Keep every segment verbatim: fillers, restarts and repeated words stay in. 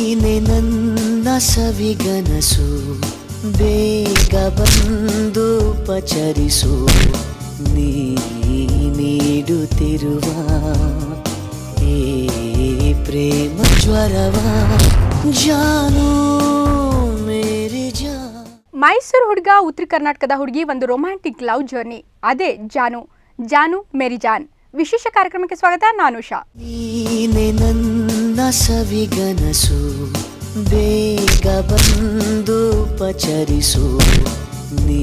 ನೀನೆ ನನ್ನ ಸವಿಗನಸು ಬೇಗ ಬಂದು ಪಚರಿಸು ನೀ ನೀಡುತ್ತಿರುವ ಈ ಪ್ರೇಮ ಜ್ವರವ ಜಾನು ಮೇರಿ ಜಾ. ಮೈಸೂರು ಹುಡುಗ ಉತ್ತರ ಕರ್ನಾಟಕದ ಹುಡುಗಿ ಒಂದು ರೊಮ್ಯಾಂಟಿಕ್ ಲವ್ ಜರ್ನಿ, ಅದೇ ಜಾನು ಜಾನು ಮೇರಿ ಜಾನ್. ವಿಶೇಷ ಕಾರ್ಯಕ್ರಮಕ್ಕೆ ಸ್ವಾಗತ. ನಾನು ಉಷಾ. ನೀನೆ ನನ್ನ ಸವಿಗನಸು ಬೇಗ ಬಂದು ಪಚರಿಸು ನೀ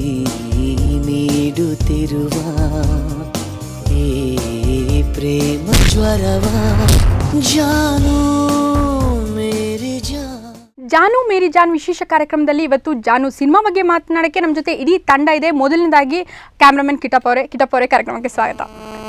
ನೀಡುತ್ತಿರುವ ಈ ಪ್ರೇಮ ಜ್ವರವ ಜಾನು ಮೇರಿ ಜಾ. ಜಾನು ಮೇರಿ ಜಾನ್ ವಿಶೇಷ ಕಾರ್ಯಕ್ರಮದಲ್ಲಿ ಇವತ್ತು ಜಾನು ಸಿನಿಮಾ ಬಗ್ಗೆ ಮಾತನಾಡೋಕ್ಕೆ ನಮ್ಮ ಜೊತೆ ಇಡೀ ತಂಡ ಇದೆ. ಮೊದಲನೇದಾಗಿ ಕ್ಯಾಮ್ರಾಮನ್ ಕಿಟಪ್ ಅವರೇ ಕಿಟಪ್ ಅವರೇ ಕಾರ್ಯಕ್ರಮಕ್ಕೆ ಸ್ವಾಗತ.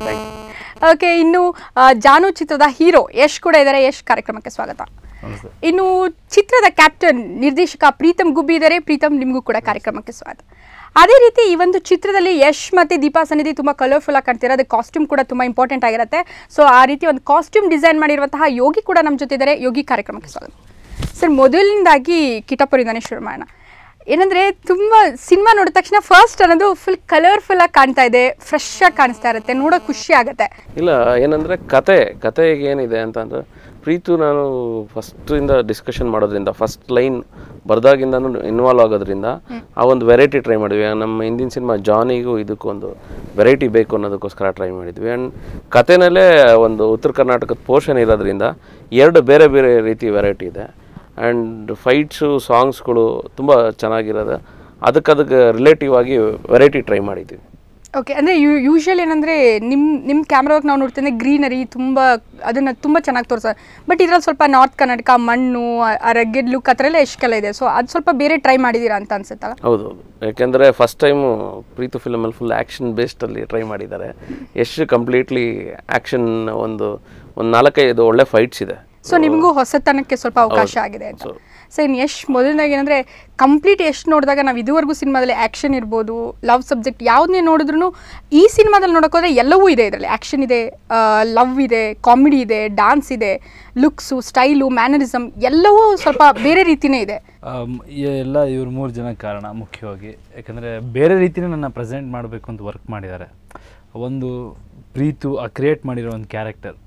ಓಕೆ, ಇನ್ನು ಜಾನು ಚಿತ್ರದ ಹೀರೋ ಯಶ್ ಕೂಡ ಇದ್ದಾರೆ. ಯಶ್ ಕಾರ್ಯಕ್ರಮಕ್ಕೆ ಸ್ವಾಗತ. ಇನ್ನು ಚಿತ್ರದ ಕ್ಯಾಪ್ಟನ್ ನಿರ್ದೇಶಕ ಪ್ರೀತಮ್ ಗುಬ್ಬಿ ಇದ್ದಾರೆ. ಪ್ರೀತಮ್, ನಿಮಗೂ ಕೂಡ ಕಾರ್ಯಕ್ರಮಕ್ಕೆ ಸ್ವಾಗತ. ಅದೇ ರೀತಿ ಈ ಒಂದು ಚಿತ್ರದಲ್ಲಿ ಯಶ್ ಮತ್ತು ದೀಪಾ ಸನ್ನಿಧಿ ತುಂಬ ಕಲರ್ಫುಲ್ ಆಗಿ ಕಾಣ್ತಿರೋ, ಅದಕ್ಕೆ ಕಾಸ್ಟ್ಯೂಮ್ ಕೂಡ ತುಂಬ ಇಂಪಾರ್ಟೆಂಟ್ ಆಗಿರುತ್ತೆ. ಸೊ ಆ ರೀತಿ ಒಂದು ಕಾಸ್ಟ್ಯೂಮ್ ಡಿಸೈನ್ ಮಾಡಿರುವಂತಹ ಯೋಗಿ ಕೂಡ ನಮ್ಮ ಜೊತೆ ಇದ್ದಾರೆ. ಯೋಗಿ ಕಾರ್ಯಕ್ರಮಕ್ಕೆ ಸ್ವಾಗತ. ಸರ್, ಮೊದಲಿಂದಾಗಿ ಕಿಟಪುರಿಂದನೇ ಶುರು ಮಾಡೋಣ. ಏನಂದರೆ ತುಂಬ ಸಿನಿಮಾ ನೋಡಿದ ತಕ್ಷಣ ಫಸ್ಟ್ ಅನ್ನೋದು ಫುಲ್ ಕಲರ್ಫುಲ್ಲಾಗಿ ಕಾಣ್ತಾ ಇದೆ, ಫ್ರೆಶ್ ಆಗಿ ಕಾಣಿಸ್ತಾ ಇರುತ್ತೆ, ನೋಡೋಕೆ ಖುಷಿ ಆಗುತ್ತೆ. ಇಲ್ಲ, ಏನಂದರೆ ಕತೆ ಕತೆಗೆ ಏನಿದೆ ಅಂತಂದರೆ, ಪ್ರೀತು ನಾನು ಫಸ್ಟಿಂದ ಡಿಸ್ಕಷನ್ ಮಾಡೋದ್ರಿಂದ, ಫಸ್ಟ್ ಲೈನ್ ಬರ್ದಾಗಿಂದನೂ ಇನ್ವಾಲ್ವ್ ಆಗೋದ್ರಿಂದ ಆ ಒಂದು ವೆರೈಟಿ ಟ್ರೈ ಮಾಡಿದ್ವಿ. ನಮ್ಮ ಹಿಂದಿನ ಸಿನಿಮಾ ಜಾನಿಗೂ ಇದಕ್ಕೂ ಒಂದು ವೆರೈಟಿ ಬೇಕು ಅನ್ನೋದಕ್ಕೋಸ್ಕರ ಟ್ರೈ ಮಾಡಿದ್ವಿ. ಆ್ಯಂಡ್ ಕತೆನಲ್ಲೇ ಒಂದು ಉತ್ತರ ಕರ್ನಾಟಕದ ಪೋರ್ಷನ್ ಇರೋದ್ರಿಂದ ಎರಡು ಬೇರೆ ಬೇರೆ ರೀತಿ ವೆರೈಟಿ ಇದೆ. ಆ್ಯಂಡ್ ಫೈಟ್ಸು ಸಾಂಗ್ಸ್ಗಳು ತುಂಬ ಚೆನ್ನಾಗಿರೋದು. ಅದಕ್ಕೆ ಅದಕ್ಕೆ ರಿಲೇಟಿವ್ ಆಗಿ ವೆರೈಟಿ ಟ್ರೈ ಮಾಡಿದ್ವಿ. ಓಕೆ, ಅಂದರೆ ಯು ಯೂಶ್ವಲಿ ಏನಂದರೆ ನಿಮ್ಮ ನಿಮ್ಮ ಕ್ಯಾಮ್ರಾಗೆ ನಾವು ನೋಡ್ತೇವೆ ಗ್ರೀನರಿ ತುಂಬ, ಅದನ್ನು ತುಂಬ ಚೆನ್ನಾಗಿ ತೋರಿಸೋ. ಬಟ್ ಇದರಲ್ಲಿ ಸ್ವಲ್ಪ ನಾರ್ತ್ ಕರ್ನಾಟಕ ಮಣ್ಣು, ಆ ರಗ್ಗೆಡ್ ಲುಕ್ ಆ ಥರ ಎಲ್ಲ ಎಷ್ಟೆಲ್ಲ ಇದೆ. ಸೊ ಅದು ಸ್ವಲ್ಪ ಬೇರೆ ಟ್ರೈ ಮಾಡಿದ್ದೀರಾ ಅಂತ ಅನ್ಸುತ್ತಲ್ಲ? ಹೌದು ಹೌದು, ಯಾಕೆಂದರೆ ಫಸ್ಟ್ ಟೈಮು ಪ್ರೀತು ಫಿಲಮಲ್ಲಿ ಫುಲ್ ಆ್ಯಕ್ಷನ್ ಬೇಸ್ಡಲ್ಲಿ ಟ್ರೈ ಮಾಡಿದ್ದಾರೆ. ಎಷ್ಟು ಕಂಪ್ಲೀಟ್ಲಿ ಆ್ಯಕ್ಷನ್, ಒಂದು ಒಂದು ನಾಲ್ಕೈದು ಒಳ್ಳೆ ಫೈಟ್ಸ್ ಇದೆ. ಸೊ ನಿಮಗೂ ಹೊಸತನಕ್ಕೆ ಸ್ವಲ್ಪ ಅವಕಾಶ ಆಗಿದೆ ಅಂತ. ಸೊ ಇನ್ನು ಯಶ್ ಮೊದಲನಾಗ ಏನಂದರೆ ಕಂಪ್ಲೀಟ್ ಯಶ್ ನೋಡಿದಾಗ ನಾವು ಇದುವರೆಗೂ ಸಿನಿಮಾದಲ್ಲಿ ಆ್ಯಕ್ಷನ್ ಇರ್ಬೋದು, ಲವ್ ಸಬ್ಜೆಕ್ಟ್ ಯಾವುದನ್ನೇ ನೋಡಿದ್ರು ಈ ಸಿನಿಮಾದಲ್ಲಿ ನೋಡೋಕ್ಕೋದ್ರೆ ಎಲ್ಲವೂ ಇದೆ. ಇದರಲ್ಲಿ ಆ್ಯಕ್ಷನ್ ಇದೆ, ಲವ್ ಇದೆ, ಕಾಮಿಡಿ ಇದೆ, ಡಾನ್ಸ್ ಇದೆ, ಲುಕ್ಸು, ಸ್ಟೈಲು, ಮ್ಯಾನರಿಸಮ್ ಎಲ್ಲವೂ ಸ್ವಲ್ಪ ಬೇರೆ ರೀತಿಯೇ ಇದೆ. ಎಲ್ಲ ಇವ್ರು ಮೂರು ಜನ ಕಾರಣ ಮುಖ್ಯವಾಗಿ. ಯಾಕಂದರೆ ಬೇರೆ ರೀತಿಯೇ ನನ್ನ ಪ್ರೆಸೆಂಟ್ ಮಾಡಬೇಕು ಅಂತ ವರ್ಕ್ ಮಾಡಿದ್ದಾರೆ. ಒಂದು ಪ್ರೀತು ಆ ಕ್ರಿಯೇಟ್ ಮಾಡಿರೋ ಒಂದು ಕ್ಯಾರೆಕ್ಟರ್,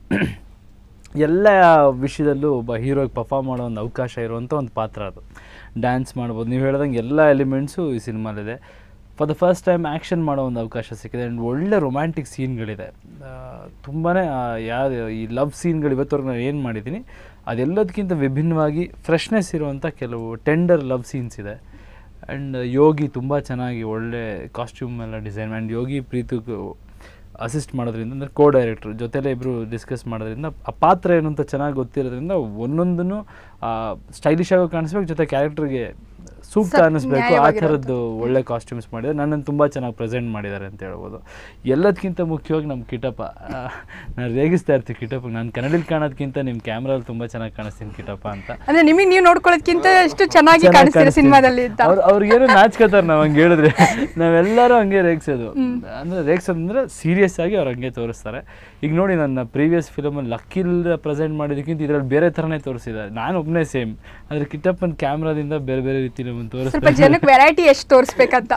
ಎಲ್ಲ ವಿಷಯದಲ್ಲೂ ಒಬ್ಬ ಹೀರೋಗೆ ಪರ್ಫಾರ್ಮ್ ಮಾಡೋ ಒಂದು ಅವಕಾಶ ಇರುವಂಥ ಒಂದು ಪಾತ್ರ ಅದು. ಡ್ಯಾನ್ಸ್ ಮಾಡ್ಬೋದು, ನೀವು ಹೇಳ್ದಂಗೆ ಎಲ್ಲ ಎಲಿಮೆಂಟ್ಸು ಈ ಸಿನಿಮಾಲಿದೆ. For the first time action ಮಾಡೋ ಒಂದು ಅವಕಾಶ ಸಿಕ್ಕಿದೆ. ಆ್ಯಂಡ್ ಒಳ್ಳೆ ರೊಮ್ಯಾಂಟಿಕ್ ಸೀನ್ಗಳಿದೆ. ತುಂಬಾ ಯಾರು ಈ ಲವ್ ಸೀನ್ಗಳು ಇವತ್ತವರೆಗೂ ನಾನು ಏನು ಮಾಡಿದ್ದೀನಿ ಅದೆಲ್ಲದಕ್ಕಿಂತ ವಿಭಿನ್ನವಾಗಿ ಫ್ರೆಶ್ನೆಸ್ ಇರುವಂಥ ಕೆಲವು ಟೆಂಡರ್ ಲವ್ ಸೀನ್ಸ್ ಇದೆ. ಆ್ಯಂಡ್ ಯೋಗಿ ತುಂಬ ಚೆನ್ನಾಗಿ ಒಳ್ಳೆ ಕಾಸ್ಟ್ಯೂಮ್ ಎಲ್ಲ design. And Yogi Preetu assist ಮಾಡೋದ್ರಿಂದ, ಅಂದರೆ ಕೋ ಡೈರೆಕ್ಟ್ರು ಜೊತೆಲೇ ಇಬ್ಬರು ಡಿಸ್ಕಸ್ ಮಾಡೋದ್ರಿಂದ ಆ ಪಾತ್ರ ಏನು ಅಂತ ಚೆನ್ನಾಗಿ ಗೊತ್ತಿರೋದ್ರಿಂದ ಒಂದೊಂದನ್ನು ಸ್ಟೈಲಿಶ್ ಆಗಿ ಕಾಣಿಸ್ಬೇಕು, ಜೊತೆ ಕ್ಯಾರೆಕ್ಟರ್ಗೆ ಸೂಕ್ತ ಅನ್ನಿಸ್ಬೇಕು. ಆ ಥರದ್ದು ಒಳ್ಳೆ ಕಾಸ್ಟ್ಯೂಮ್ಸ್ ಮಾಡಿದ್ದಾರೆ. ನನ್ನನ್ನು ತುಂಬ ಚೆನ್ನಾಗಿ ಪ್ರೆಸೆಂಟ್ ಮಾಡಿದ್ದಾರೆ ಅಂತ ಹೇಳ್ಬೋದು. ಎಲ್ಲದಕ್ಕಿಂತ ಮುಖ್ಯವಾಗಿ ನಮ್ಮ ಕಿಟಪ್ಪ, ನಾನು ರೇಗಿಸ್ತಾ ಇರ್ತೀವಿ ಕಿಟಪ್ಪ, ನಾನು ಕನ್ನಡದಲ್ಲಿ ಕಾಣೋದಕ್ಕಿಂತ ನಿಮ್ಮ ಕ್ಯಾಮ್ರಲ್ಲಿ ತುಂಬ ಚೆನ್ನಾಗಿ ಕಾಣಿಸ್ತೀನಿ ಕಿಟಪ್ಪ ಅಂತ. ಅಂದರೆ ನಿಮಗೆ ನೀವು ನೋಡ್ಕೊಳ್ಳೋದಕ್ಕಿಂತ ಎಷ್ಟು ಚೆನ್ನಾಗಿ ಕಾಣಿಸ್ತೀರಿ ಸಿನಿಮಾದಲ್ಲಿ ಅಂತ. ಅವ್ರು ಅವ್ರಿಗೇನು ನಾಚ್ಕೋತಾರೆ ನಾವು ಹಂಗೆ ಹೇಳಿದ್ರೆ. ನಾವೆಲ್ಲರೂ ಹಂಗೆ ರೇಗಿಸೋದು, ಅಂದರೆ ರೇಗಿಸೋದು ಅಂದರೆ ಸೀರಿಯಸ್ ಆಗಿ ಅವ್ರು ಹಂಗೆ ತೋರಿಸ್ತಾರೆ. ಈಗ ನೋಡಿ, ನನ್ನ ಪ್ರೀವಿಯಸ್ ಫಿಲಮಲ್ಲಿ ಲಕ್ಕಿಲ್ ಪ್ರೆಸೆಂಟ್ ಮಾಡಿದ್ದಕ್ಕಿಂತ ಇದರಲ್ಲಿ ಬೇರೆ ಥರನೇ ತೋರಿಸಿದ್ದಾರೆ. ನಾನು ಒಬ್ಬನೇ ಸೇಮ್, ಆದರೆ ಕಿಟಪ್ಪನ ಕ್ಯಾಮ್ರಾದಿಂದ ಬೇರೆ ಬೇರೆ ರೀತಿ ಸ್ವಲ್ಪ ಜನಕ್ಕೆ ವೆರೈಟಿ ಎಷ್ಟು ತೋರಿಸ್ಬೇಕಂತ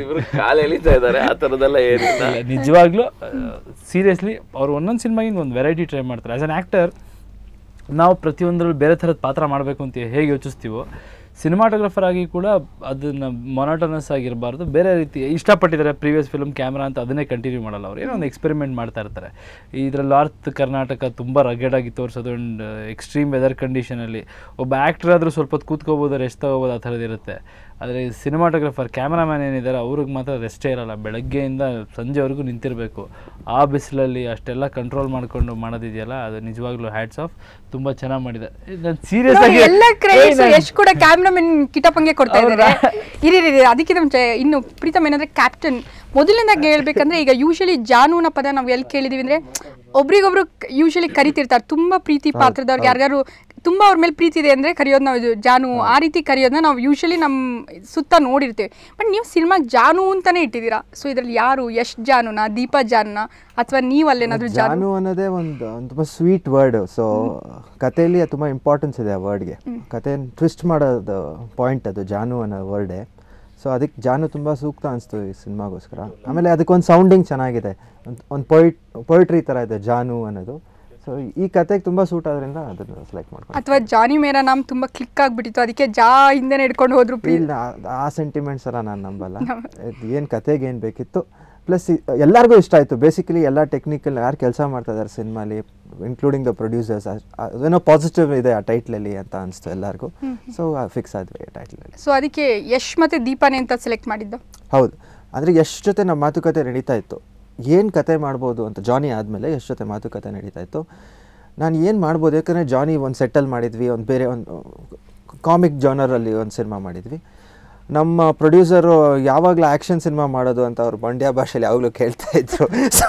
ನಿಜವಾಗ್ಲೂ ಸೀರಿಯಸ್ಲಿ ಅವ್ರು ಒಂದೊಂದು ಸಿನಿಮಾಗಿಂದ ಒಂದು ವೆರೈಟಿ ಟ್ರೈ ಮಾಡ್ತಾರೆ. ಆ್ಯಸ್ ಅನ್ ಆ್ಯಕ್ಟರ್ ನಾವು ಪ್ರತಿಯೊಂದರಲ್ಲಿ ಬೇರೆ ಥರದ ಪಾತ್ರ ಮಾಡಬೇಕು ಅಂತ ಹೇಗೆ ಯೋಚಿಸ್ತೀವೋ, ಸಿನಿಮಾಟೋಗ್ರಫರ್ ಆಗಿ ಕೂಡ ಅದನ್ನು ಮೊನೋಟನಸ್ ಆಗಿರಬಾರ್ದು, ಬೇರೆ ರೀತಿ ಇಷ್ಟಪಟ್ಟಿದ್ದಾರೆ. ಪ್ರೀವಿಯಸ್ ಫಿಲ್ಮ್ ಕ್ಯಾಮ್ರಾ ಅಂತ ಅದನ್ನೇ ಕಂಟಿನ್ಯೂ ಮಾಡಲ್ಲ, ಅವ್ರು ಏನೋ ಒಂದು ಎಕ್ಸ್ಪೆರಿಮೆಂಟ್ ಮಾಡ್ತಾ ಇರ್ತಾರೆ. ಇದರಲ್ಲಿ ನಾರ್ತ್ ಕರ್ನಾಟಕ ತುಂಬ ರಗಡಾಗಿ ತೋರಿಸೋದು. ಆ್ಯಂಡ್ ಎಕ್ಸ್ಟ್ರೀಮ್ ವೆದರ್ ಕಂಡೀಷನಲ್ಲಿ ಒಬ್ಬ ಆ್ಯಕ್ಟರ್ ಆದರೂ ಸ್ವಲ್ಪ ಹೊತ್ತು ಕೂತ್ಕೋಬೋದು, ರೆಸ್ಟ್ ತೊಗೋಬೋದು, ಆ ಥರದ್ದಿರುತ್ತೆ. ಆದರೆ ಸಿನಿಮಾಟೋಗ್ರಫರ್ ಕ್ಯಾಮ್ರಾಮ್ಯಾನ್ ಏನಿದ್ದಾರೆ ಅವ್ರಿಗೆ ಮಾತ್ರ ರೆಸ್ಟೇ ಇರೋಲ್ಲ. ಬೆಳಗ್ಗೆಯಿಂದ ಸಂಜೆವರೆಗೂ ನಿಂತಿರಬೇಕು. ಆ ಬಿಸಿಲಲ್ಲಿ ಅಷ್ಟೆಲ್ಲ ಕಂಟ್ರೋಲ್ ಮಾಡಿಕೊಂಡು ಮಾಡೋದಿದೆಯಲ್ಲ, ಅದು ನಿಜವಾಗ್ಲೂ ಹ್ಯಾಟ್ಸ್ ಆಫ್. ತುಂಬ ಚೆನ್ನಾಗಿ ಮಾಡಿದೆ. ನಾನು ಸೀರಿಯಸ್ ಆಗಿ ಎಲ್ಲ ಕ್ರೆಡಿಟ್ಸ್ ಯಶ್ ಕೂಡ ಕ್ಯಾಮ್ರಾಮನ್ ಕಿಟಪ್ಪಂಗೆ ಕೊಡ್ತಾ ಇದ್ದಾರೆ. ಇರಿ ಇರಿ ಅದಕ್ಕಿಂತ ಮುಂಚೆ ಇನ್ನು ಪ್ರೀತಮ್ ಏನಂದರೆ ಕ್ಯಾಪ್ಟನ್ ಮೊದಲಿಂದಾಗಿ ಹೇಳ್ಬೇಕಂದ್ರೆ, ಈಗ ಯೂಶಲಿ ಜಾನುನ ಪದ ನಾವು ಎಲ್ಲಿ ಕೇಳಿದೀವಿ ಅಂದರೆ ಒಬ್ರಿಗೊಬ್ರು ಯೂಶಲಿ ಕರಿತಿರ್ತಾರೆ. ತುಂಬ ಪ್ರೀತಿ ಪಾತ್ರದವ್ರಿಗೆ ಯಾರಿಗಾರು ತುಂಬ ಅವ್ರ ಮೇಲೆ ಪ್ರೀತಿ ಇದೆ ಅಂದರೆ ಕರೆಯೋದು ನಾವು ಇದು ಜಾನು ಆ ರೀತಿ ಕರೆಯೋದನ್ನ ನಾವು ಯೂಶಲಿ ನಮ್ಮ ಸುತ್ತ ನೋಡಿರ್ತೀವಿ. ಬಟ್ ನೀವು ಸಿನಿಮಾಗೆ ಜಾನು ಅಂತಲೇ ಇಟ್ಟಿದ್ದೀರಾ. ಸೊ ಇದರಲ್ಲಿ ಯಾರು, ಯಶ್ ಜಾನುನಾ, ದೀಪಾ ಜಾನುನಾ, ಅಥವಾ ನೀವು ಅಲ್ಲೇನಾದರೂ ಜಾನು? ಜಾನು ಅನ್ನೋದೇ ಒಂದು ಒಂದು ತುಂಬ ಸ್ವೀಟ್ ವರ್ಡ್. ಸೊ ಕಥೆಯಲ್ಲಿ ತುಂಬ ಇಂಪಾರ್ಟೆನ್ಸ್ ಇದೆ ಆ ವರ್ಡ್ಗೆ. ಕಥೆ ಟ್ವಿಸ್ಟ್ ಮಾಡೋದು ಪಾಯಿಂಟ್ ಅದು ಜಾನು ಅನ್ನೋ ವರ್ಡೇ. ಸೊ ಅದಕ್ಕೆ ಜಾನು ತುಂಬ ಸೂಕ್ತ ಅನಿಸ್ತು ಈ ಸಿನಿಮಾಗೋಸ್ಕರ. ಆಮೇಲೆ ಅದಕ್ಕೊಂದು ಸೌಂಡಿಂಗ್ ಚೆನ್ನಾಗಿದೆ, ಒಂದು ಒಂದು ಪೊಯಿಟ್ ಪೊಯಿಟ್ರಿ ಥರ ಇದೆ ಜಾನು ಅನ್ನೋದು. ಸೊ ಈ ಕತೆಗೆ ತುಂಬ ಸೂಟ್ ಆದ್ರಿಂದ ಅದನ್ನು ಸೆಲೆಕ್ಟ್ ಮಾಡ್ಕೊಂಡು. ಅಥವಾ ಜಾನಿ ಮೇರಾ ನಾಮ್ ತುಂಬ ಕ್ಲಿಕ್ ಆಗಿಬಿಟ್ಟಿತ್ತು, ಅದಕ್ಕೆ ಜಾ ಹಿಂದೆನೇ ಹಿಡ್ಕೊಂಡು ಹೋದ್ರು. ಇಲ್ಲ, ಆ ಸೆಂಟಿಮೆಂಟ್ಸ್ ಎಲ್ಲ ನಾನು ನಂಬಲ್ಲ. ಏನು ಕತೆಗೆ ಏನು ಬೇಕಿತ್ತು, ಪ್ಲಸ್ ಎಲ್ಲರಿಗೂ ಇಷ್ಟ ಆಯಿತು. ಬೇಸಿಕಲಿ ಎಲ್ಲ ಟೆಕ್ನಿಕಲ್ ಯಾರು ಕೆಲಸ ಮಾಡ್ತಾ ಇದ್ದಾರೆ ಸಿನಿಮಾಲಿ, ಇನ್ಕ್ಲೂಡಿಂಗ್ ದ ಪ್ರೊಡ್ಯೂಸರ್ಸ್, ಏನೋ ಪಾಸಿಟಿವ್ ಇದೆ ಆ ಟೈಟ್ಲಲ್ಲಿ ಅಂತ ಅನಿಸ್ತು ಎಲ್ಲರಿಗೂ. ಸೊ ಫಿಕ್ಸ್ ಆದ್ವಿ ಟೈಟ್ಲಲ್ಲಿ. ಸೊ ಅದಕ್ಕೆ ಯಶ್ ಮತ್ತು ದೀಪಾನೇ ಅಂತ ಸೆಲೆಕ್ಟ್ ಮಾಡಿದ್ದು. ಹೌದು, ಅಂದರೆ ಯಶ್ ಜೊತೆ ನಮ್ಮ ಮಾತುಕತೆ ನಡೀತಾ ಇತ್ತು, ಏನು ಕತೆ ಮಾಡ್ಬೋದು ಅಂತ. ಜಾನಿ ಆದಮೇಲೆ ಯಶ್ ಜೊತೆ ಮಾತುಕತೆ ನಡೀತಾ ಇತ್ತು, ನಾನು ಏನು ಮಾಡ್ಬೋದು. ಯಾಕಂದರೆ ಜಾನಿ ಒಂದು ಸೆಟಲ್ ಮಾಡಿದ್ವಿ, ಒಂದು ಬೇರೆ ಒಂದು ಕಾಮಿಕ್ ಜಾನರಲ್ಲಿ ಒಂದು ಸಿನಿಮಾ ಮಾಡಿದ್ವಿ. ನಮ್ಮ ಪ್ರೊಡ್ಯೂಸರು ಯಾವಾಗಲೂ ಆ್ಯಕ್ಷನ್ ಸಿನಿಮಾ ಮಾಡೋದು ಅಂತ ಅವ್ರು ಮಂಡ್ಯ ಭಾಷೆಯಲ್ಲಿ ಯಾವಾಗಲೂ ಕೇಳ್ತಾಯಿದ್ರು. ಸೊ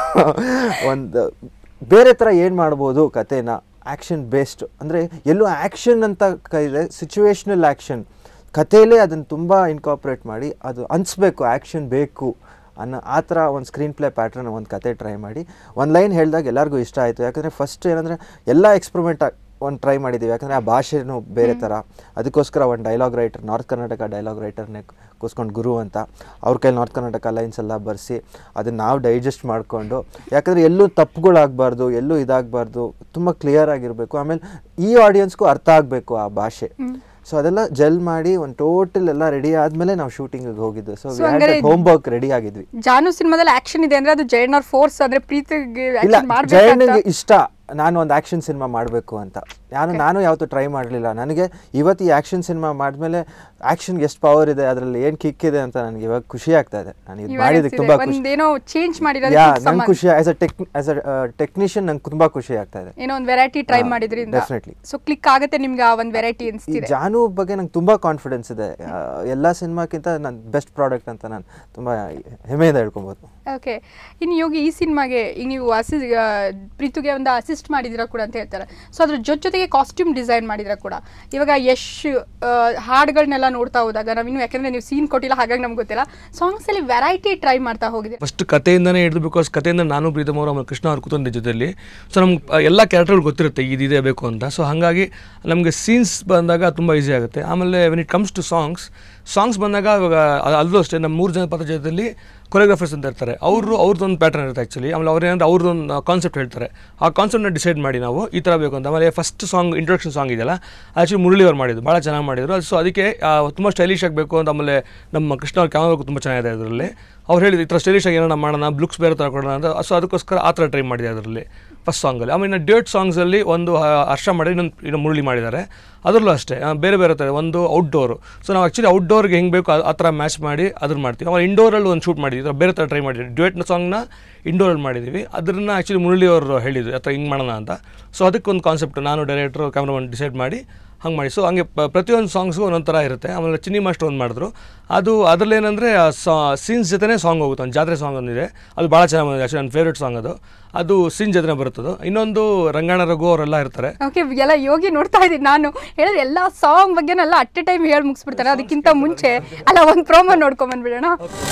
ಒಂದು ಬೇರೆ ಥರ ಏನು ಮಾಡ್ಬೋದು ಕತೆನ, ಆ್ಯಕ್ಷನ್ ಬೇಸ್ಡ್, ಅಂದರೆ ಎಲ್ಲೂ ಆ್ಯಕ್ಷನ್ ಅಂತ ಇದೆ, ಸಿಚುವೇಶ್ನಲ್ ಆ್ಯಕ್ಷನ್ ಕಥೆಯಲ್ಲೇ ಅದನ್ನು ತುಂಬ ಇನ್ಕಾರ್ಪೊರೇಟ್ ಮಾಡಿ ಅದು ಅನಿಸ್ಬೇಕು ಆ್ಯಕ್ಷನ್ ಬೇಕು ಅನ್ನೋ ಆ ಥರ ಒಂದು ಸ್ಕ್ರೀನ್ ಪ್ಲೇ ಪ್ಯಾಟ್ರನ್ ಒಂದು ಕತೆ ಟ್ರೈ ಮಾಡಿ ಒಂದು ಲೈನ್ ಹೇಳಿದಾಗ ಎಲ್ಲರಿಗೂ ಇಷ್ಟ ಆಯಿತು. ಯಾಕಂದರೆ ಫಸ್ಟ್ ಏನಂದರೆ ಎಲ್ಲ ಎಕ್ಸ್ಪರಿಮೆಂಟ್ ಒಂದು ಟ್ರೈ ಮಾಡಿದ್ದೀವಿ, ಯಾಕಂದರೆ ಆ ಭಾಷೆನೂ ಬೇರೆ ಥರ. ಅದಕ್ಕೋಸ್ಕರ ಒಂದು dialogue writer, north Karnataka dialogue ರೈಟರ್ನೇ ಕೂಸ್ಕೊಂಡು ಗುರು ಅಂತ, ಅವ್ರ ಕೈಲಿ ನಾರ್ತ್ ಕರ್ನಾಟಕ ಲೈನ್ಸ್ ಎಲ್ಲ ಬರೆಸಿ ಅದನ್ನು ನಾವು ಡೈಜೆಸ್ಟ್ ಮಾಡಿಕೊಂಡು, ಯಾಕಂದರೆ ಎಲ್ಲೂ ತಪ್ಪುಗಳಾಗಬಾರ್ದು, ಎಲ್ಲೂ ಇದಾಗಬಾರ್ದು, ತುಂಬ ಕ್ಲಿಯರ್ ಆಗಿರಬೇಕು. ಆಮೇಲೆ ಈ ಆಡಿಯನ್ಸ್ಗೂ ಅರ್ಥ ಆಗಬೇಕು ಆ ಭಾಷೆ. ಸೊ ಅದೆಲ್ಲ ಜೆಲ್ ಮಾಡಿ ಒಂದು ಟೋಟಲ್ ಎಲ್ಲ ರೆಡಿ ಆದಮೇಲೆ ನಾವು ಶೂಟಿಂಗಿಗೆ ಹೋಗಿದ್ದು. ಸೊ ಹೋಮ್ ವರ್ಕ್ ರೆಡಿ ಆಗಿದ್ವಿ. ಜಾನು ಸಿನಿಮಾದಲ್ಲಿ ಆಕ್ಷನ್ ಇದೆ ಅಂದರೆ ಅದು ಜಯಣ್ಣವ್ರ ಫೋರ್ಸ್, ಅಂದರೆ ಪ್ರೀತಿಗೆ ಜಯಣ್ಣಗೆ ಇಷ್ಟ ನಾನು ಒಂದು ಆ್ಯಕ್ಷನ್ ಸಿನಿಮಾ ಮಾಡಬೇಕು ಅಂತ. ನಾನು ನಾನು ಯಾವತ್ತೂ ಟ್ರೈ ಮಾಡಲಿಲ್ಲ. ನನಗೆ ಇವತ್ತು ಈ ಆ್ಯಕ್ಷನ್ ಸಿನಿಮಾ ಮಾಡಿದ್ಮೇಲೆ ಆ್ಯಕ್ಷನ್ಗೆ ಎಷ್ಟು ಪವರ್ ಇದೆ, ಅದರಲ್ಲಿ ಏನು ಕಿಕ್ ಇದೆ ಅಂತ ನನಗೆ ಇವಾಗ ಖುಷಿ ಆಗ್ತಾ ಇದೆ. ನಾನು ಇದು ಮಾಡಿದ್ದಕ್ಕೆ ತುಂಬ ಖುಷಿ, ಚೇಂಜ್ ಯಾ ನಂಗೆ ಖುಷಿ. As a tech as a technician ನಂಗೆ ತುಂಬ ಖುಷಿ ಆಗ್ತಾ ಇದೆ. ಏನೋ ಒಂದು ವೆರೈಟಿ ಟ್ರೈ ಮಾಡಿದ್ರಿಂದ ಡೆಫಿನೆಟ್ಲಿ ಸೊ ಕ್ಲಿಕ್ ಆಗುತ್ತೆ ನಿಮ್ಗೆ ಆ ಒಂದು ವೆರೈಟಿ ಅನಿಸ್ತಿದೆ. ಜಾನು ಬಗ್ಗೆ ನಂಗೆ ತುಂಬ ಕಾನ್ಫಿಡೆನ್ಸ್ ಇದೆ. ಎಲ್ಲ ಸಿನಿಮಾಕ್ಕಿಂತ ನನ್ನ ಬೆಸ್ಟ್ ಪ್ರಾಡಕ್ಟ್ ಅಂತ ನಾನು ತುಂಬ ಹೆಮ್ಮೆಯಿಂದ ಹೇಳ್ಕೊಬೋದು. ಓಕೆ, ಇನ್ನು ಯೋಗಿ ಈ ಸಿನಿಮಾಗೆ ಈಗ ನೀವು ಅಸಿ ಪ್ರೀತುಗೆ ಒಂದು ಅಸಿಸ್ಟ್ ಮಾಡಿದಿರ ಕೂಡ ಅಂತ ಹೇಳ್ತಾರೆ. ಸೊ ಅದ್ರ ಜೊತೆ ಜೊತೆಗೆ ಕಾಸ್ಟ್ಯೂಮ್ ಡಿಸೈನ್ ಮಾಡಿದ್ರ ಕೂಡ. ಇವಾಗ ಯಶ್ ಹಾಡುಗಳನ್ನೆಲ್ಲ ನೋಡ್ತಾ ಹೋದಾಗ ನಾವಿನ್ನು, ಯಾಕಂದ್ರೆ ನೀವು ಸೀನ್ ಕೊಟ್ಟಿಲ್ಲ ಹಾಗಾಗಿ ನಮ್ಗೆ ಗೊತ್ತಿಲ್ಲ, ಸಾಂಗ್ಸ್ ಅಲ್ಲಿ ವೆರೈಟಿ ಟ್ರೈ ಮಾಡ್ತಾ ಹೋಗಿದೆ. ಫಸ್ಟ್ ಕಥೆಯಿಂದನೇ ಹಿಡಿದು, ಬಿಕಾಸ್ ಕಥೆಯಿಂದ ನಾನು ಪ್ರೀತಮ್ ಅವರು ಆಮೇಲೆ ಕೃಷ್ಣ ಅವ್ರು ಕೂತಂದೆ ಜೊತೆಯಲ್ಲಿ. ಸೊ ನಮ್ಗೆ ಎಲ್ಲ ಕ್ಯಾರೆಕ್ಟರ್ಗಳು ಗೊತ್ತಿರುತ್ತೆ ಇದಿದೆ ಬೇಕು ಅಂತ. ಸೊ ಹಾಗಾಗಿ ನಮಗೆ ಸೀನ್ಸ್ ಬಂದಾಗ ತುಂಬ ಈಸಿ ಆಗುತ್ತೆ. ಆಮೇಲೆ when it comes to songs songs ಬಂದಾಗ ಇವಾಗ ಅಲ್ಲೂ ಅಷ್ಟೇ ನಮ್ಮ ಮೂರು ಜನ ಪಾತ್ರ ಜೊತೆಯಲ್ಲಿ ಕೊರಿಯೋಗ್ರಾಫರ್ಸ್ ಅಂತ ಇರ್ತಾರೆ. ಅವರು ಅವ್ರದ್ದೊಂದು ಪ್ಯಾಟರ್ನ್ ಇರುತ್ತೆ ಆ್ಯಕ್ಚುಲಿ. ಆಮೇಲೆ ಅವ್ರು ಏನಂದ್ರೆ ಅವ್ರದ್ದೊಂದು ಕಾನ್ಸೆಪ್ಟ್ ಹೇಳ್ತಾರೆ, ಆ ಕಾನ್ಸೆಪ್ಟ್ನ ಡಿಸೈಡ್ ಮಾಡಿ ನಾವು ಈ ಥರ ಬೇಕು ಅಂತ. ಆಮೇಲೆ ಫಸ್ಟ್ ಸಾಂಗ್ ಇಂಟ್ರೊಡಕ್ಷನ್ ಸಾಂಗ್ ಇದೆಯಲ್ಲ ಆ್ಯಕ್ಚುಲಿ ಮುರಳಿ ಅವ್ರು ಮಾಡಿದ್ದು ಭಾಳ ಚೆನ್ನಾಗಿ ಮಾಡಿದ್ರು. ಸೊ ಅದಕ್ಕೆ ತುಂಬ ಸ್ಟೈಲಿಶ್ ಆಗಬೇಕು ಅಂತ. ಆಮೇಲೆ ನಮ್ಮ ಕೃಷ್ಣ ಅವ್ರ ಕ್ಯಾಮ್ರಾ ತುಂಬ ಚೆನ್ನಾಗಿದೆ ಅದರಲ್ಲಿ. ಅವ್ರು ಹೇಳಿದ್ರು ಈ ಥರ ಸ್ಟೈಲಿಶ್ ಆಗಿ ಏನೋ ಮಾಡೋಣ, ಲುಕ್ಸ್ ಬೇರೆ ಥರ ಕೊಡೋಣ ಅಂತ. ಸೊ ಅದಕ್ಕೋಸ್ಕರ ಆ ಥರ ಟ್ರೈ ಮಾಡಿದೆ ಅದರಲ್ಲಿ ಫಸ್ಟ್ ಸಾಂಗಲ್ಲಿ. ಆಮೇಲೆ ಡ್ಯೂಯೆಟ್ ಸಾಂಗ್ಸಲ್ಲಿ ಒಂದು ಹರ್ಷ ಮಾಡಿ ಇನ್ನೊಂದು ಇನ್ನೊಂದು ಮುರಳಿ ಮಾಡಿದ್ದಾರೆ. ಅದರಲ್ಲೂ ಅಷ್ಟೇ ಬೇರೆ ಬೇರೆ ಥರ ಒಂದು ಔಟ್ಡೋರು. ಸೊ ನಾವು ಆ್ಯಕ್ಚುಲಿ ಔಟ್ಡೋರ್ಗೆ ಹೆಂಗೆ ಬೇಕು ಆ ಥರ ಮ್ಯಾಚ್ ಮಾಡಿ ಅದನ್ನು ಮಾಡ್ತೀವಿ. ಆಮೇಲೆ ಇಂಡೋರಲ್ಲಿ ಒಂದು ಶೂಟ್ ಮಾಡಿದ್ವಿ, ಬೇರೆ ಥರ ಟ್ರೈ ಮಾಡಿದ್ವಿ. ಡ್ಯೂಯೆಟ್ನ ಸಾಂಗ್ನ ಇಂಡೋರಲ್ಲಿ ಮಾಡಿದ್ದೀವಿ. ಅದನ್ನು ಆ್ಯಕ್ಚುಲಿ ಮುರಳಿ ಅವರು ಹೇಳಿದ್ರು ಆ ಥರ ಹಿಂಗೆ ಮಾಡೋಣ ಅಂತ. ಸೊ ಅದಕ್ಕೊಂದು ಕಾನ್ಸೆಪ್ಟ್ ನಾನು ಡೈರೆಕ್ಟ್ರು ಕ್ಯಾಮ್ರಾಮನ್ ಡಿಸೈಡ್ ಮಾಡಿ ಹಂಗೆ ಮಾಡಿ. ಸೊ ಹಂಗೆ ಪ್ರತಿಯೊಂದು ಸಾಂಗ್ಸ್ಗೂ ಒಂದೊಂದು ಥರ ಇರುತ್ತೆ. ಆಮೇಲೆ ಚಿನ್ನಿ ಮಾಸ್ಟರ್ ಒಂದು ಮಾಡಿದ್ರು. ಅದು ಅದರಲ್ಲಿ ಏನಂದರೆ ಸಾ ಸೀನ್ಸ್ ಜೊತೆನೇ ಸಾಂಗ್ ಹೋಗುತ್ತೆ. ಒಂದು ಜಾತ್ರೆ ಸಾಂಗ್ ಒಂದಿದೆ, ಅದು ಭಾಳ ಚೆನ್ನಾಗಿ ಬಂದಿದೆ. ಆ್ಯಕ್ಚುಲಿ ನನ್ನ ಫೇವ್ರೇಟ್ ಸಾಂಗ್ ಅದು. ಅದು ಸೀನ್ ಜೊತೆ ಬರುತ್ತದು. ಇನ್ನೊಂದು ರಂಗಣ ರಘು ಅವರೆಲ್ಲ ಇರ್ತಾರೆ. ಓಕೆ, ಎಲ್ಲ ಯೋಗಿ ನೋಡ್ತಾ ಇದ್ದೀನಿ ನಾನು. ಹೇಳಿದ್ರೆ ಎಲ್ಲ ಸಾಂಗ್ ಬಗ್ಗೆನೆಲ್ಲ ಅಟ್ ಎ ಟೈಮ್ ಹೇಳಿ ಮುಗಿಸ್ಬಿಡ್ತಾರೆ. ಅದಕ್ಕಿಂತ ಮುಂಚೆ ಅಲ್ಲ ಒಂದು ಪ್ರೋಮೋ ನೋಡ್ಕೊಂಬಂದ್ಬಿಡೋಣ.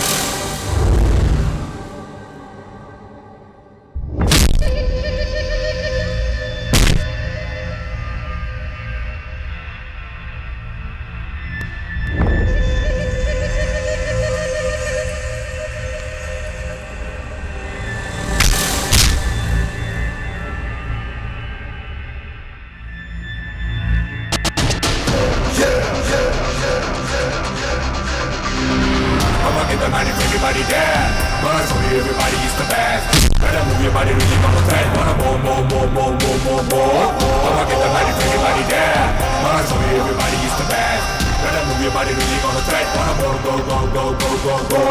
Everybody there, but for everybody is the best. Better move your body, really on the thread. Wanna more, more, more, more, more, more, more. I'ma get the money for everybody there, but for everybody is the best. Better move your body, really on the thread. Wanna more, go, go, go, go, go, go.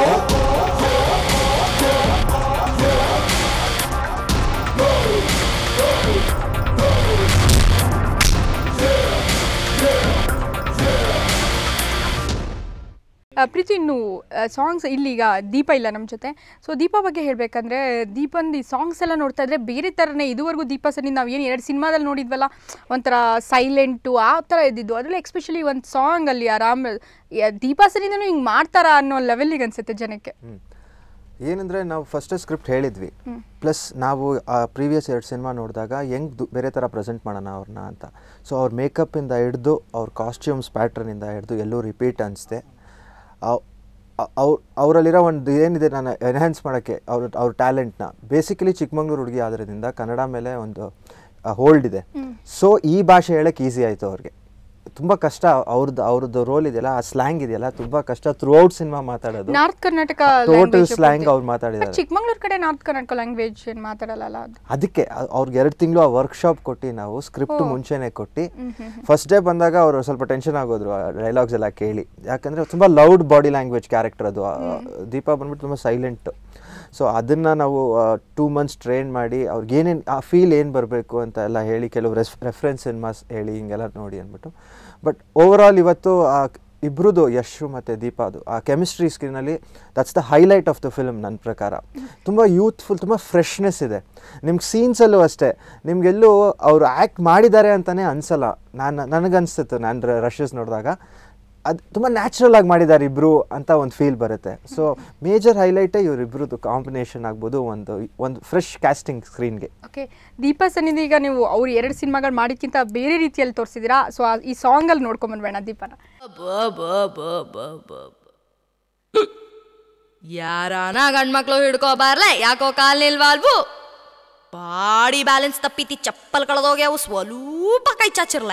ಪ್ರೀತಿ ಇನ್ನು songs ಇಲ್ಲೀಗ ದೀಪ ಇಲ್ಲ ನಮ್ಮ ಜೊತೆ. So ದೀಪ ಬಗ್ಗೆ ಹೇಳಬೇಕಂದ್ರೆ ದೀಪಂದು ಈ songs ಎಲ್ಲ ನೋಡ್ತಾ ಇದ್ರೆ ಬೇರೆ ಥರನೇ ಇದುವರೆಗೂ ದೀಪ ಸರಿ ನಾವು ಏನು ಎರಡು ಸಿನಿಮಾದಲ್ಲಿ ನೋಡಿದ್ವಲ್ಲ ಒಂಥರ ಸೈಲೆಂಟು ಆ ಥರ ಇದ್ದಿದ್ದು. ಅದರಲ್ಲಿ ಎಕ್ಸ್ಪೆಷಲಿ ಒಂದು ಸಾಂಗಲ್ಲಿ ಆರಾಮ್ ದೀಪ ಸರಿನೂ ಹಿಂಗೆ ಮಾಡ್ತಾರಾ ಅನ್ನೋ ಲೆವೆಲ್ಲಿಗೆ ಅನಿಸುತ್ತೆ ಜನಕ್ಕೆ. ಏನಂದರೆ ನಾವು ಫಸ್ಟ್ ಸ್ಕ್ರಿಪ್ಟ್ ಹೇಳಿದ್ವಿ, ಪ್ಲಸ್ ನಾವು ಆ ಪ್ರೀವಿಯಸ್ ಎರಡು ಸಿನಿಮಾ ನೋಡಿದಾಗ ಹೆಂಗೆ ಬೇರೆ ಥರ ಪ್ರೆಸೆಂಟ್ ಮಾಡೋಣ ಅವ್ರನ್ನ ಅಂತ. ಸೊ ಅವ್ರ ಮೇಕಪ್ಪಿಂದ ಹಿಡ್ದು ಅವ್ರ ಕಾಸ್ಟ್ಯೂಮ್ಸ್ ಪ್ಯಾಟ್ರನಿಂದ ಹಿಡ್ದು ಎಲ್ಲೂ ರಿಪೀಟ್ ಅನಿಸ್ದೆ. ಅವ್ರು ಅವರಲ್ಲಿರೋ ಒಂದು ಏನಿದೆ ನಾನು ಎನ್ಹ್ಯಾನ್ಸ್ ಮಾಡೋಕ್ಕೆ ಅವ್ರ ಅವ್ರ ಟ್ಯಾಲೆಂಟ್ನ. ಬೇಸಿಕಲಿ ಚಿಕ್ಕಮಂಗ್ಳೂರು ಹುಡುಗಿ ಆದ್ರಿಂದ ಕನ್ನಡ ಮೇಲೆ ಒಂದು ಹೋಲ್ಡ್ ಇದೆ. ಸೊ ಈ ಭಾಷೆ ಹೇಳೋಕ್ಕೆ ಈಸಿ ಆಯಿತು ಅವ್ರಿಗೆ. ತುಂಬ ಕಷ್ಟ ಅವ್ರದ್ದು ಅವ್ರದ್ದು ರೋಲ್ ಇದೆಯಲ್ಲ, ಆ ಸ್ಲ್ಯಾಂಗ್ ಇದೆಯಲ್ಲ ತುಂಬ ಕಷ್ಟ. ಥ್ರೂ ಔಟ್ ಸಿನಿಮಾ ಮಾತಾಡೋದು ನಾರ್ತ್ ಕರ್ನಾಟಕ ಟೋಟಲ್ ಸ್ಲ್ಯಾಂಗ್ ಅವ್ರು ಮಾತಾಡಿದ್ದಾರೆ. ಚಿಕ್ಕಮಂಗ್ಳೂರು ಕಡೆ ನಾರ್ತ್ ಕರ್ನಾಟಕ ಲ್ಯಾಂಗ್ವೇಜ್ ಏನು ಮಾತಾಡಲ್ಲ. ಅದಕ್ಕೆ ಅವ್ರಿಗೆ ಎರಡು ತಿಂಗಳು ಆ ವರ್ಕ್ಶಾಪ್ ಕೊಟ್ಟು ನಾವು ಸ್ಕ್ರಿಪ್ಟ್ ಮುಂಚೆನೇ ಕೊಟ್ಟು ಫಸ್ಟ್ ಡೇ ಬಂದಾಗ ಅವರು ಸ್ವಲ್ಪ ಟೆನ್ಷನ್ ಆಗೋದ್ರು ಡೈಲಾಗ್ಸ್ ಎಲ್ಲ ಕೇಳಿ. ಯಾಕಂದರೆ ತುಂಬ ಲೌಡ್ ಬಾಡಿ ಲ್ಯಾಂಗ್ವೇಜ್ ಕ್ಯಾರೆಕ್ಟರ್ ಅದು. ದೀಪ ಬಂದ್ಬಿಟ್ಟು ತುಂಬ ಸೈಲೆಂಟ್. ಸೊ ಅದನ್ನು ನಾವು ಟೂ ಮಂತ್ಸ್ ಟ್ರೈನ್ ಮಾಡಿ ಅವ್ರಿಗೆ ಏನೇನು ಆ ಫೀಲ್ ಏನು ಬರಬೇಕು ಅಂತ ಎಲ್ಲ ಹೇಳಿ ಕೆಲವು ರೆಸ್ ರೆಫರೆನ್ಸ್ ಸಿನಿಮಾಸ್ ಹೇಳಿ ಹಿಂಗೆಲ್ಲ ನೋಡಿ ಅಂದ್ಬಿಟ್ಟು. ಬಟ್ ಓವರ್ ಆಲ್ ಇವತ್ತು ಆ ಇಬ್ಬರದು ಯಶು ಮತ್ತು ದೀಪಾದು ಆ ಕೆಮಿಸ್ಟ್ರಿ ಸ್ಕ್ರೀನಲ್ಲಿ that's the highlight of the film ನನ್ನ ಪ್ರಕಾರ. ತುಂಬ ಯೂತ್ಫುಲ್, ತುಂಬ ಫ್ರೆಶ್ನೆಸ್ ಇದೆ. ನಿಮ್ಗೆ ಸೀನ್ಸಲ್ಲೂ ಅಷ್ಟೇ ನಿಮಗೆಲ್ಲೂ ಅವರು ಆ್ಯಕ್ಟ್ ಮಾಡಿದ್ದಾರೆ ಅಂತಲೇ ಅನಿಸಲ್ಲ. ನಾನು ನನಗನ್ನಿಸ್ತಿತ್ತು ನಾನು ರಶಸ್ ನೋಡಿದಾಗ ಅದು ತುಂಬ ನ್ಯಾಚುರಲ್ ಆಗಿ ಮಾಡಿದ್ದಾರೆ ಇಬ್ಬರು ಅಂತ ಒಂದು ಫೀಲ್ ಬರುತ್ತೆ. ಸೊ ಮೇಜರ್ ಹೈಲೈಟೇ ಇವರಿಬ್ಬರದ್ದು ಕಾಂಬಿನೇಷನ್ ಆಗ್ಬೋದು, ಒಂದು ಒಂದು ಫ್ರೆಶ್ ಕ್ಯಾಸ್ಟಿಂಗ್ ಸ್ಕ್ರೀನ್ಗೆ. ಓಕೆ, ದೀಪ ಸನ್ನಿಧಿ ಈಗ ನೀವು ಅವ್ರು ಎರಡು ಸಿನಿಮಾಗಳು ಮಾಡಿದ್ಕಿಂತ ಬೇರೆ ರೀತಿಯಲ್ಲಿ ತೋರಿಸಿದ್ದೀರಾ. ಸೊ ಈ ಸಾಂಗಲ್ಲಿ ನೋಡ್ಕೊಂಬಂದ್ಬೇಡ ದೀಪನ. ಯಾರಾನ ಗಂಡ್ಮಕ್ಳು ಹಿಡ್ಕೋ ಬಾರ್ಲೆ, ಯಾಕೋ ಕಾಲ್ ನಿಲ್ವಾಲ್ವು, ಬಾಡಿ ಬ್ಯಾಲೆನ್ಸ್ ತಪ್ಪಿತಿ, ಚಪ್ಪಲ್ ಕಳೆದೋಗ್ಯಾವು, ಸ್ವಲ್ಪ ಕೈ ಚಾಚಿರ್ಲೆ.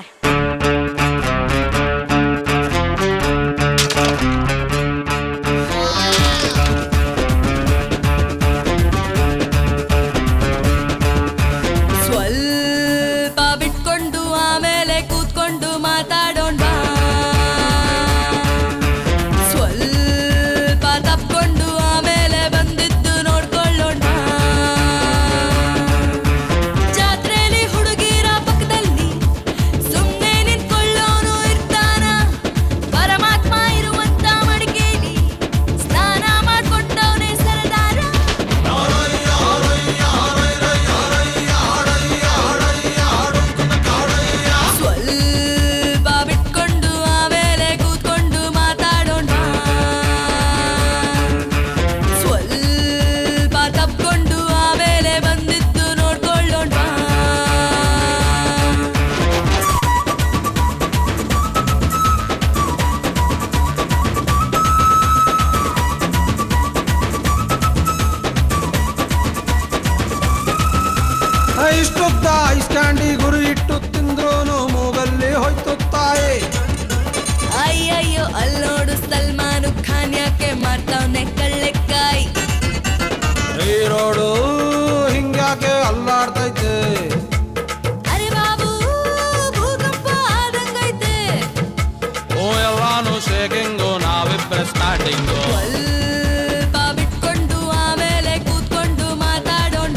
ಇಷ್ಟೊತ್ತ ಐಸ್ಕ್ಯಾಂಡಿ ಗುರು ಇಟ್ಟು ತಿಂದ್ರೋನು ಮೂಗಲ್ಲಿ ಹೋಯ್ತುತ್ತಾಯೆ. ಅಯ್ಯಯ್ಯೋ ಅಲ್ಲೋಡು ಸಲ್ಮಾನು ಖಾನ್ ಯಾಕೆ ಮಾಡ್ತಾವ್ನೆ ಕಳ್ಳೆಕಾಯಿ. ಈ ರೋಡು ಹಿಂಗ್ಯಾಕೆ ಅಲ್ಲಾಡ್ತೈತೆ. ಅರೆ ಬಾಬು ಭೂಕಂಪ ಆದಂಗೈತೆ. ಓ ಎಲ್ಲಾನು ಶೇಕಿಂಗು, ನಾವಿಬ್ಬರ ಸ್ಟಾರ್ಟಿಂಗು. ಸ್ವಲ್ಪ ಬಿಟ್ಕೊಂಡು ಆಮೇಲೆ ಕೂತ್ಕೊಂಡು ಮಾತಾಡೋಣ.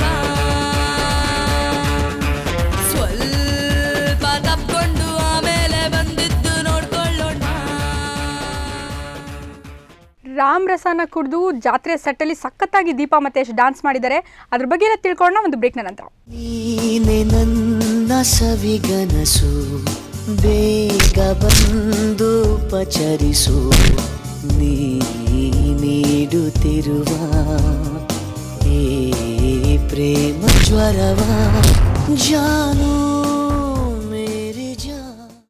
ಸ್ವಲ್ಪ ತಪ್ಕೊಂಡು ಆಮೇಲೆ ಬಂದಿದ್ದು ನೋಡ್ಕೊಳ್ಳೋಣ. ರಾಮ್ ರಸನ ಕುಡಿದು ಜಾತ್ರೆ ಸೆಟ್ಟಲ್ಲಿ ಸಖತ್ತಾಗಿ ದೀಪ ಮತ್ತೆ ಯಶ್ ಡಾನ್ಸ್ ಮಾಡಿದ್ದಾರೆ. ಅದ್ರ ಬಗ್ಗೆ ಎಲ್ಲ ತಿಳ್ಕೊಳ್ಳೋಣ ಒಂದು ಬ್ರೇಕ್ನ ನಂತರ. ನೀನೆ ನನ್ನ ಸವಿಗನಸು, ಬೇಗ ಬಂದು ಪಚರಿಸು, ನೀ ನೀಡುತ್ತಿರುವ ಈ ಪ್ರೇಮ ಜ್ವರವ ಜಾನು